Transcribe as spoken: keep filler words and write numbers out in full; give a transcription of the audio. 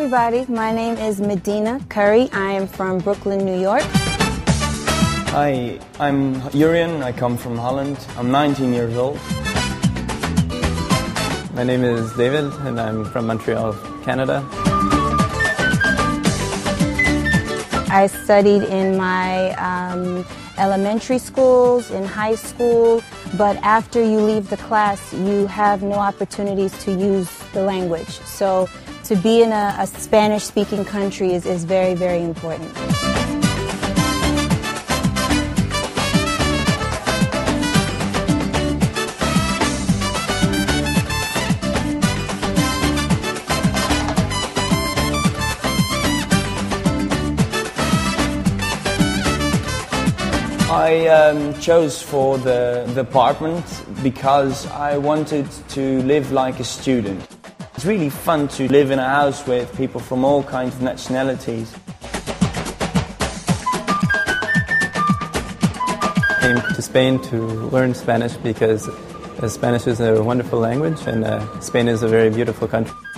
everybody, my name is Medina Curry. I am from Brooklyn, New York. Hi, I'm Jurien, I come from Holland. I'm nineteen years old. My name is David and I'm from Montreal, Canada. I studied in my um, elementary schools, in high school, but after you leave the class, you have no opportunities to use the language. So to be in a, a Spanish-speaking country is, is very, very important. I um, chose for the, the apartment because I wanted to live like a student. It's really fun to live in a house with people from all kinds of nationalities. I came to Spain to learn Spanish because Spanish is a wonderful language and uh, Spain is a very beautiful country.